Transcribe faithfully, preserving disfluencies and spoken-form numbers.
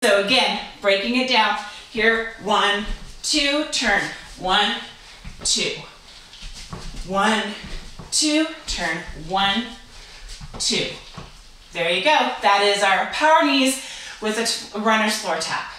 So again, breaking it down here, one, two, turn, one, two, one, two, turn, one, two. There you go. That is our power knees with a runner's floor tap.